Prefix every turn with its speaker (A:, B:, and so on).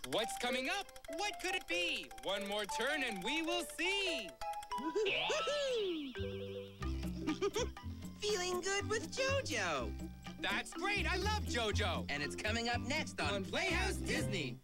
A: What's coming up? What could it be? One more turn and we will see.
B: Feeling good with JoJo.
A: That's great. I love JoJo.
B: And it's coming up next on
A: Playhouse Disney.